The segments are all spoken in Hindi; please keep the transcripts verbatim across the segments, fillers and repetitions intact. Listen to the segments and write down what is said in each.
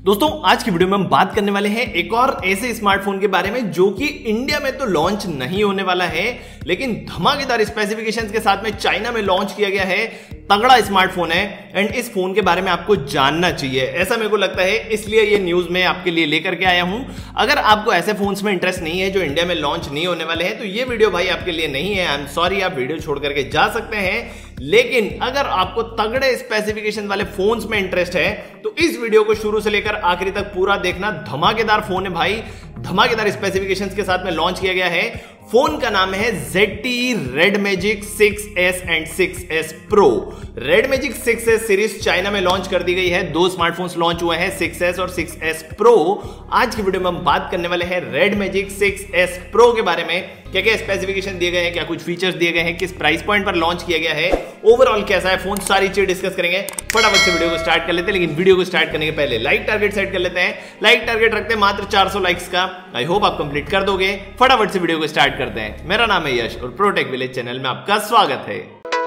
दोस्तों आज की वीडियो में हम बात करने वाले हैं एक और ऐसे स्मार्टफोन के बारे में जो कि इंडिया में तो लॉन्च नहीं होने वाला है, लेकिन धमाकेदार स्पेसिफिकेशंस के साथ में चाइना में लॉन्च किया गया है। तगड़ा स्मार्टफोन है एंड इस फोन के बारे में आपको जानना चाहिए, ऐसा मेरे को लगता है, इसलिए ये न्यूज मैं आपके लिए लेकर के आया हूं। अगर आपको ऐसे फोन्स में इंटरेस्ट नहीं है जो इंडिया में लॉन्च नहीं होने वाले हैं तो ये वीडियो भाई आपके लिए नहीं है। आई एम सॉरी, आप वीडियो छोड़ करके जा सकते हैं। लेकिन अगर आपको तगड़े स्पेसिफिकेशन वाले फोन्स में इंटरेस्ट है तो इस वीडियो को शुरू से लेकर आखिरी तक पूरा देखना। धमाकेदार फोन है भाई, धमाकेदार स्पेसिफिकेशंस के साथ में लॉन्च किया गया है। फोन का नाम है Z T E Red Magic six S and six S Pro। Red Magic six S series China में लॉन्च कर दी गई है। दो स्मार्टफोन्स लॉन्च हुए हैं, सिक्स एस और सिक्स एस Pro। आज की वीडियो में हम बात करने वाले हैं Red Magic six S Pro के बारे में। क्या क्या स्पेसिफिकेशन दिए गए हैं, क्या कुछ फीचर्स दिए गए हैं, किस प्राइस पॉइंट पर लॉन्च किया गया है, ओवरऑल कैसा है फोन, सारी चीज डिस्कस करेंगे। फटाफट से वीडियो को स्टार्ट कर लेते हैं, लेकिन वीडियो को स्टार्ट करने के पहले लाइक टारगेट सेट कर लेते हैं। लाइक टारगेट रखते हैं मात्र चार सौ लाइक्स का। आई होप आप कंप्लीट कर दोगे। फटाफट से वीडियो को स्टार्ट करते हैं। मेरा नाम है यश और प्रोटेक विलेज चैनल में आपका स्वागत है।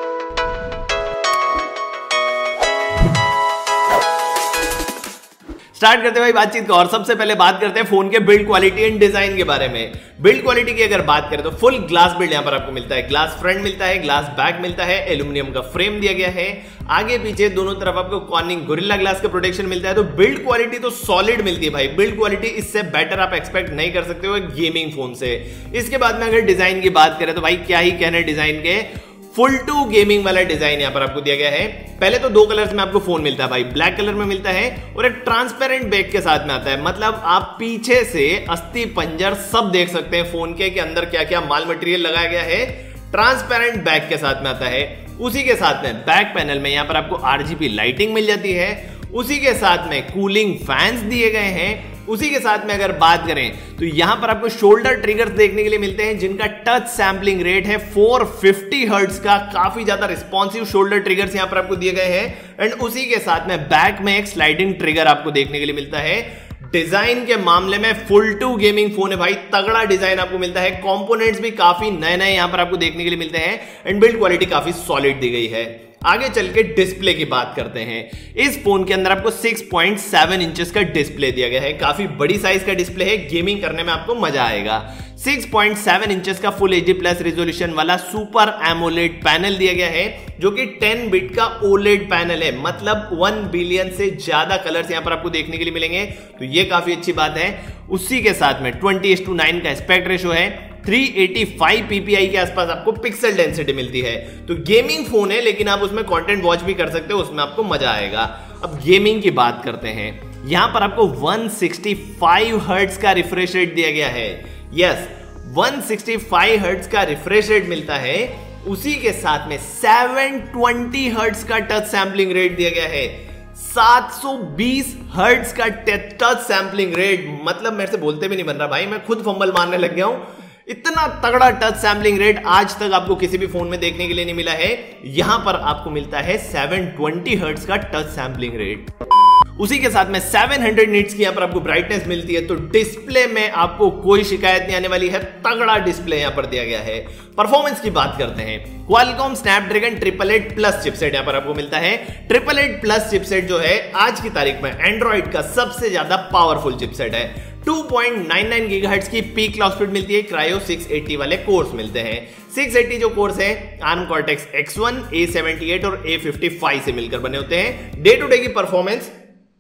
स्टार्ट करते हैं भाई बातचीत को, और सबसे पहले बात करते हैं फोन के बिल्ड क्वालिटी एंड डिजाइन के बारे में। बिल्ड क्वालिटी की अगर बात करें तो फुल ग्लास बिल्ड यहां पर आपको मिलता है। ग्लास फ्रंट मिलता है, ग्लास बैक मिलता है, एल्यूमिनियम का फ्रेम दिया गया है। आगे पीछे दोनों तरफ आपको कॉर्निंग गोरिल्ला ग्लास का प्रोटेक्शन मिलता है। तो बिल्ड क्वालिटी तो सॉलिड मिलती है भाई। बिल्ड क्वालिटी इससे बेटर आप एक्सपेक्ट नहीं कर सकते हो एक गेमिंग फोन से। इसके बाद में अगर डिजाइन की बात करें तो भाई क्या ही कहने डिजाइन के, फुल टू गेमिंग वाला डिजाइन यहां पर आपको दिया गया है। पहले तो दो कलर्स में आपको फोन मिलता है भाई, ब्लैक कलर में मिलता है और एक ट्रांसपेरेंट बैक के साथ में आता है। मतलब आप पीछे से अस्थि पंजर सब देख सकते हैं फोन के, के अंदर क्या क्या माल मटेरियल लगाया गया है। ट्रांसपेरेंट बैक के साथ में आता है। उसी के साथ में बैक पैनल में यहां पर आपको आरजीबी लाइटिंग मिल जाती है। उसी के साथ में कूलिंग फैंस दिए गए हैं। उसी के साथ में अगर बात करें तो यहां पर आपको शोल्डर ट्रिगर्स देखने के लिए मिलते हैं जिनका टच सैंपलिंग रेट है फोर फिफ्टी हर्ट्ज का। काफी ज्यादा रिस्पॉन्सिव शोल्डर ट्रिगर्स यहां पर आपको दिए गए हैं। एंड उसी के साथ में बैक में एक स्लाइडिंग ट्रिगर आपको देखने के लिए मिलता है। डिजाइन के मामले में फुल टू गेमिंग फोन है भाई, तगड़ा डिजाइन आपको मिलता है। कंपोनेंट्स भी काफी नए नए यहां पर आपको देखने के लिए मिलते हैं एंड बिल्ड क्वालिटी काफी सॉलिड दी गई है। आगे चल के डिस्प्ले की बात करते हैं। इस फोन के अंदर आपको सिक्स पॉइंट सेवन इंचेस का डिस्प्ले दिया गया है। काफी बड़ी साइज का डिस्प्ले है, गेमिंग करने में आपको मजा आएगा। सिक्स पॉइंट सेवन इंचेस का full H D plus resolution वाला सुपर एमोलेड पैनल दिया गया है जो कि टेन बिट का ओलेड पैनल है। मतलब वन बिलियन से ज्यादा कलर्स यहां पर आपको देखने के लिए मिलेंगे, तो ये काफी अच्छी बात है। उसी के साथ में ट्वेंटी इस टू नाइन का एस्पेक्ट रेशो है। थ्री एटी फाइव पीपीआई के आसपास आपको पिक्सल डेंसिटी मिलती है। तो गेमिंग फोन है लेकिन आप उसमें कंटेंट वॉच भी कर सकते हो, उसमें आपको मजा आएगा। अब गेमिंग की बात करते हैं। यहां पर आपको वन सिक्सटी फाइव हर्ट्ज का रिफ्रेश रेट दिया गया है। Yes, one sixty five hertz का रिफ्रेश रेट मिलता है। उसी के साथ में सेवन ट्वेंटी हर्ट्ज का टच सैंपलिंग रेट दिया गया है। सात सौ बीस हर्ट्ज का टच सैंपलिंग रेट, मतलब मेरे से बोलते भी नहीं बन रहा भाई, मैं खुद फंबल मारने लग गया हूं। इतना तगड़ा टच सैंपलिंग रेट आज तक आपको किसी भी फोन में देखने के लिए नहीं मिला है। यहां पर आपको मिलता है सेवन ट्वेंटी हर्ट्ज का टच सैंपलिंग रेट। उसी के साथ में सेवन हंड्रेड निट्स की यहां पर आपको ब्राइटनेस मिलती है। तो डिस्प्ले में आपको कोई शिकायत नहीं आने वाली है। तगड़ा डिस्प्ले यहां पर दिया गया है। परफॉर्मेंस की बात करते हैं। Qualcomm Snapdragon triple eight plus chipset यहां पर आपको मिलता है। ट्रिपल एट प्लस चिपसेट जो है आज की तारीख में एंड्रॉइड का सबसे ज्यादा पावरफुल चिपसेट है। Two point nine nine gigahertz की पीक क्लॉक स्पीड मिलती है। क्रायो सिक्स एटी वाले कोर्स मिलते हैं। सिक्स एटी जो कोर्स है ARM cortex X one, A seventy eight और ए फिफ्टी फाइव से मिलकर बने होते हैं। डे टू डे की परफॉर्मेंस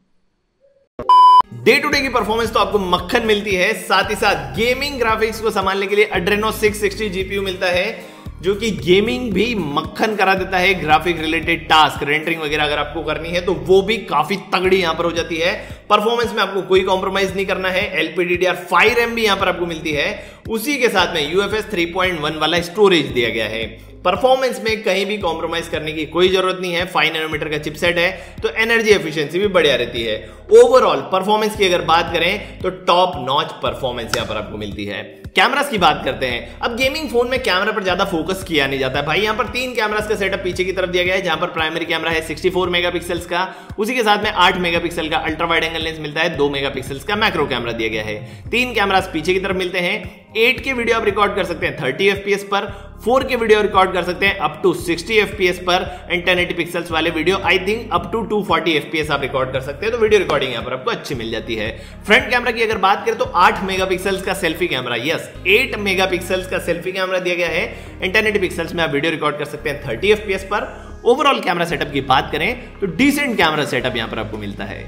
डे टू डे की परफॉर्मेंस तो आपको मक्खन मिलती है। साथ ही साथ गेमिंग ग्राफिक्स को संभालने के लिए एड्रेनो सिक्स सिक्सटी जीपीयू मिलता है जो कि गेमिंग भी मक्खन करा देता है। ग्राफिक रिलेटेड टास्क, रेंडरिंग वगैरह अगर आपको करनी है तो वो भी काफी तगड़ी यहां पर हो जाती है। परफॉर्मेंस में आपको कोई कॉम्प्रोमाइज नहीं करना है। L P D D R five RAM भी यहां पर आपको मिलती है। उसी के साथ में U F S three point one वाला स्टोरेज दिया गया है। परफॉर्मेंस में कहीं भी कॉम्प्रोमाइज करने की कोई जरूरत नहीं है। फाइव नैनोमीटर का चिपसेट है तो एनर्जी एफिशिएंसी भी बढ़िया रहती है। ओवरऑल परफॉर्मेंस की अगर बात करें तो टॉप नॉच परफॉर्मेंस यहां पर आपको मिलती है। कैमरास की बात करते हैं। अब गेमिंग फोन में कैमरा पर ज्यादा फोकस किया नहीं जाता है भाई। यहां पर तीन कैमरास का सेटअप पीछे की तरफ दिया गया है जहां पर प्राइमरी कैमरा है सिक्सटी फोर मेगापिक्सल्स का। उसी के साथ में आठ मेगापिक्सल का ultra wide angle final lens मिलता है, दो मेगापिक्सल्स का मैक्रो कैमरा दिया गया है, तीन कैमरास पीछे की तरफ मिलते हैं, एट के वीडियो आप रिकॉर्ड कर सकते हैं थर्टी एफपीएस पर, फोर के वीडियो रिकॉर्ड कर सकते हैं अप टू सिक्सटी एफपीएस पर, एंड टेन एटी पिक्सल्स वाले video I think up to two forty FPS आप रिकॉर्ड कर सकते हैं। तो वीडियो रिकॉर्डिंग यहां पर आपको अच्छी मिल जाती है। फ्रंट कैमरा की अगर बात करें तो आठ मेगापिक्सल्स का selfie camera, yes eight megapixels का सेल्फी कैमरा दिया गया है, एंड टेन एटी पिक्सल्स में आप वीडियो रिकॉर्ड कर सकते हैं थर्टी एफपीएस पर। ओवरऑल कैमरा सेटअप की बात करें तो डिसेंट कैमरा सेटअप यहां पर आपको मिलता है।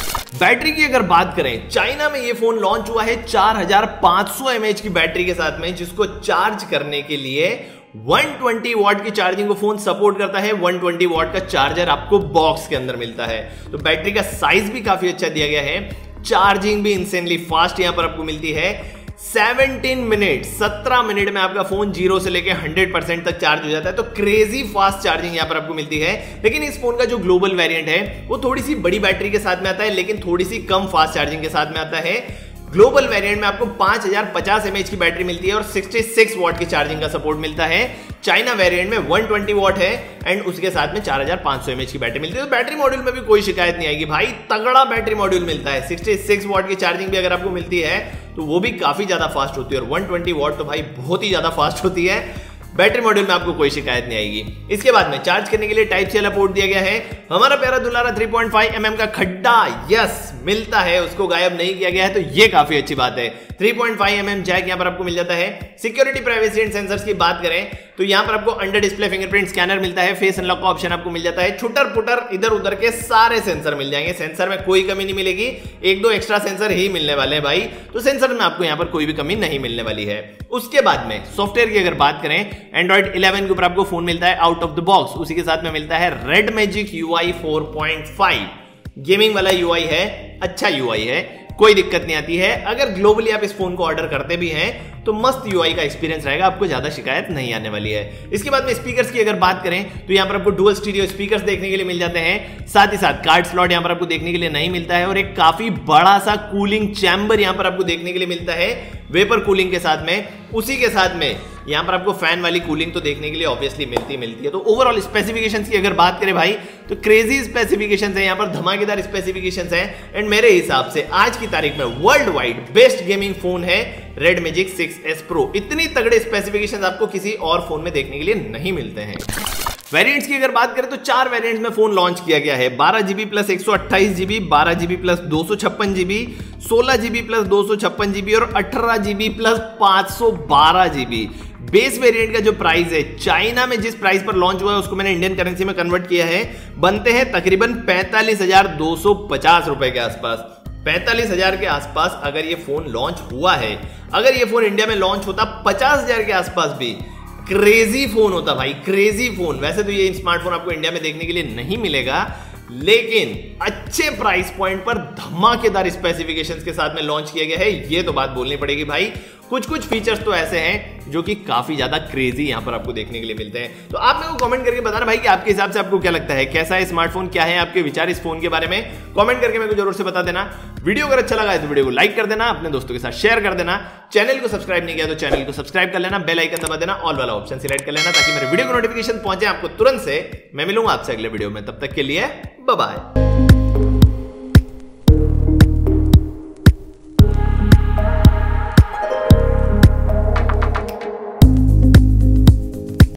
बैटरी की अगर बात करें, चाइना में ये फोन लॉन्च हुआ है चार हज़ार पाँच सौ एमएएच की बैटरी के साथ में, जिसको चार्ज करने के लिए एक सौ बीस वॉट की चार्जिंग को फोन सपोर्ट करता है। एक सौ बीस वॉट का चार्जर आपको बॉक्स के अंदर मिलता है। तो बैटरी का साइज भी काफी अच्छा दिया गया है, चार्जिंग भी इंसेंटली फास्ट यहां पर आपको मिलती है। सत्रह मिनट सत्रह मिनट में आपका फोन जीरो से लेके हंड्रेड परसेंट तक चार्ज हो जाता है। तो क्रेजी फास्ट चार्जिंग यहां पर आपको मिलती है। लेकिन इस फोन का जो ग्लोबल वेरिएंट है वो थोड़ी सी बड़ी बैटरी के साथ में आता है, लेकिन थोड़ी सी कम फास्ट चार्जिंग के साथ में आता है। ग्लोबल वेरिएंट में आपको पांच हज़ार पचास एमएएच की बैटरी मिलती है और छियासठ वॉट की चार्जिंग का सपोर्ट मिलता है। चाइना वेरिएंट में एक सौ बीस वॉट है एंड उसके साथ में चार हज़ार पाँच सौ एमएएच की बैटरी मिलती है। तो बैटरी मॉड्यूल में भी कोई शिकायत नहीं आएगी भाई, तगड़ा बैटरी मॉड्यूल मिलता है। छियासठ वॉट की चार्जिंग भी अगर आपको मिलती है तो वो भी काफी ज्यादा फास्ट होती है, और एक सौ बीस वॉट तो भाई बहुत ही ज्यादा फास्ट होती है। बैटरी मॉड्यूल में आपको कोई शिकायत नहीं आएगी। इसके बाद में चार्ज करने के लिए टाइप सी वाला पोर्ट दिया गया है। हमारा प्यारा दुलारा three point five M M का खड्डा यस मिलता है, उसको गायब नहीं किया गया है, तो ये काफी अच्छी बात है। Three point five M M jack यहां पर आपको मिल जाता है। सिक्योरिटी, प्राइवेसी एंड सेंसर्स की बात करें तो यहां पर आपको अंडर डिस्प्ले फिंगरप्रिंट स्कैनर मिलता है, फेस अनलॉक का ऑप्शन आपको मिल जाता है, छुटर पुटर इधर उधर के सारे सेंसर मिल जाएंगे। सेंसर में कोई कमी नहीं मिलेगी, एक दो एक्स्ट्रा सेंसर ही मिलने वाले हैं भाई, तो सेंसर में आपको यहां पर कोई भी कमी नहीं मिलने वाली है। उसके बाद में सॉफ्टवेयर की अगर बात करें, एंड्रॉइड इलेवन के ऊपर आपको फोन मिलता है आउट ऑफ द बॉक्स। उसी के साथ में मिलता है Red Magic UI four point five, gaming वाला यूआई है, अच्छा यूआई है, कोई दिक्कत नहीं आती है। अगर ग्लोबली आप इस फोन को ऑर्डर करते भी हैं तो मस्त यूआई का एक्सपीरियंस रहेगा, आपको ज्यादा शिकायत नहीं आने वाली है। इसके बाद में स्पीकर्स की अगर बात करें तो यहां पर आपको डुअल स्टीरियो स्पीकर्स देखने के लिए मिल जाते हैं। साथ ही साथ कार्ड स्लॉट यहां पर आपको देखने के लिए नहीं मिलता है, और एक काफी बड़ा सा कूलिंग चैम्बर यहां पर आपको देखने के लिए मिलता है वेपर कूलिंग के साथ में। उसी के साथ में यहां पर आपको फैन वाली कूलिंग तो देखने के लिए ऑब्वियसली मिलती मिलती है। तो ओवरऑल स्पेसिफिकेशंस की अगर बात करें भाई तो क्रेजी स्पेसिफिकेशंस है, यहां पर धमाकेदार स्पेसिफिकेशंस हैं, एंड मेरे हिसाब से आज की तारीख में world wide best gaming phone है Red Magic six S pro. इतनी तगड़े स्पेसिफिकेशंस आपको किसी और फोन में देखने के लिए नहीं मिलते हैं। वेरिएंट्स की अगर बात करें तो चार वेरिएंट्स में फोन लॉन्च किया गया है, बारह जीबी प्लस एक सौ अट्ठाईस जीबी, बारह जीबी प्लस दो सौ छप्पन जीबी, सोलह जीबी प्लस दो सौ छप्पन जीबी और अठारह जीबी प्लस पांच सौ बारह जीबी। बेस वेरिएंट का जो प्राइस है चाइना में जिस प्राइस पर लॉन्च हुआ है उसको मैंने इंडियन करेंसी में कन्वर्ट किया है, बनते हैं तकरीबन पैंतालीस हजार दो सौ पचास रुपए के आसपास। पैंतालीस हजार के आसपास अगर ये फोन लॉन्च हुआ है, अगर ये फोन इंडिया में लॉन्च होता पचास हजार के आसपास भी क्रेजी फोन होता भाई, क्रेजी फोन। वैसे तो ये स्मार्टफोन आपको इंडिया में देखने के लिए नहीं मिलेगा, लेकिन अच्छे प्राइस पॉइंट पर धमाकेदार स्पेसिफिकेशंस के साथ में लॉन्च किया गया है, ये तो बात बोलनी पड़ेगी भाई। कुछ कुछ फीचर्स तो ऐसे हैं जो कि काफी ज्यादा क्रेजी यहां पर आपको देखने के लिए मिलते हैं। तो आप मेरे को कमेंट करके बताना भाई कि आपके हिसाब से आपको क्या लगता है, कैसा है स्मार्टफोन, क्या है आपके विचार इस फोन के बारे में, कमेंट करके मेरे को जरूर से बता देना। वीडियो अगर अच्छा लगा है तो वीडियो को लाइक कर देना, अपने दोस्तों के साथ शेयर कर देना, चैनल को सब्सक्राइब नहीं किया तो चैनल को सब्सक्राइब कर लेना, बेल आइकन दबा देना, ऑल वाला ऑप्शन सिलेक्ट कर लेना ताकि मेरे वीडियो को नोटिफिकेशन पहुंचे आपको तुरंत से। मैं मिलूंगा आपसे अगले वीडियो में, तब तक के लिए बाय बाय।